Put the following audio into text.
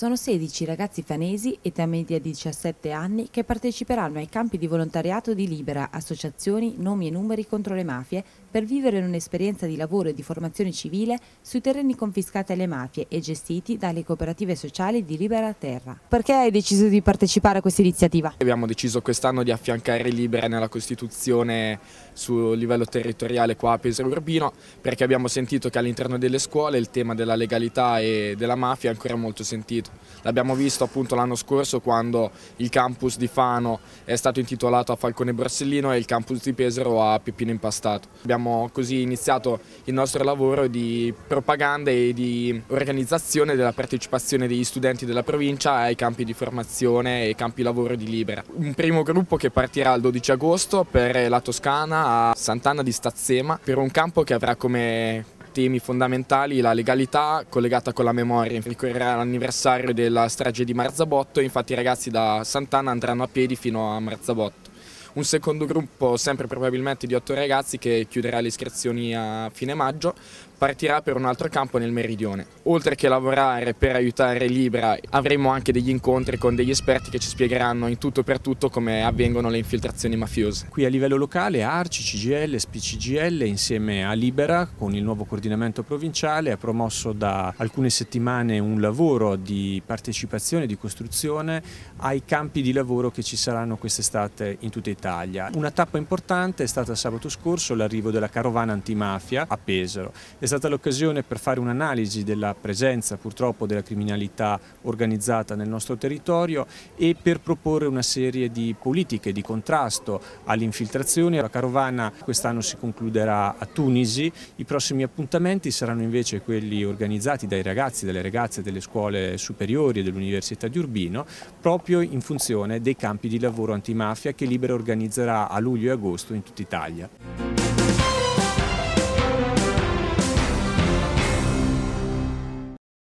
Sono 16 ragazzi fanesi, età media di 17 anni, che parteciperanno ai campi di volontariato di Libera, associazioni, nomi e numeri contro le mafie, per vivere un'esperienza di lavoro e di formazione civile sui terreni confiscati alle mafie e gestiti dalle cooperative sociali di Libera Terra. Perché hai deciso di partecipare a questa iniziativa? Abbiamo deciso quest'anno di affiancare Libera nella Costituzione sul livello territoriale qua a Pesaro Urbino, perché abbiamo sentito che all'interno delle scuole il tema della legalità e della mafia è ancora molto sentito. L'abbiamo visto appunto l'anno scorso quando il campus di Fano è stato intitolato a Falcone Borsellino e il campus di Pesaro a Peppino Impastato. Abbiamo così iniziato il nostro lavoro di propaganda e di organizzazione della partecipazione degli studenti della provincia ai campi di formazione e campi lavoro di Libera. Un primo gruppo che partirà il 12 agosto per la Toscana a Sant'Anna di Stazzema, per un campo che avrà come temi fondamentali la legalità collegata con la memoria. Ricorrerà l'anniversario della strage di Marzabotto e infatti i ragazzi da Sant'Anna andranno a piedi fino a Marzabotto. Un secondo gruppo, sempre probabilmente di 8 ragazzi, che chiuderà le iscrizioni a fine maggio, partirà per un altro campo nel meridione. Oltre che lavorare per aiutare Libera, avremo anche degli incontri con degli esperti che ci spiegheranno in tutto per tutto come avvengono le infiltrazioni mafiose. Qui a livello locale ARCI, CGIL, SPCGIL insieme a Libera con il nuovo coordinamento provinciale ha promosso da alcune settimane un lavoro di partecipazione, di costruzione ai campi di lavoro che ci saranno quest'estate in tutta Italia. Una tappa importante è stata sabato scorso l'arrivo della carovana antimafia a Pesaro. È stata l'occasione per fare un'analisi della presenza purtroppo della criminalità organizzata nel nostro territorio e per proporre una serie di politiche di contrasto all'infiltrazione. La carovana quest'anno si concluderà a Tunisi, i prossimi appuntamenti saranno invece quelli organizzati dai ragazzi e dalle ragazze delle scuole superiori e dell'Università di Urbino, proprio in funzione dei campi di lavoro antimafia che Libera organizzerà a luglio e agosto in tutta Italia.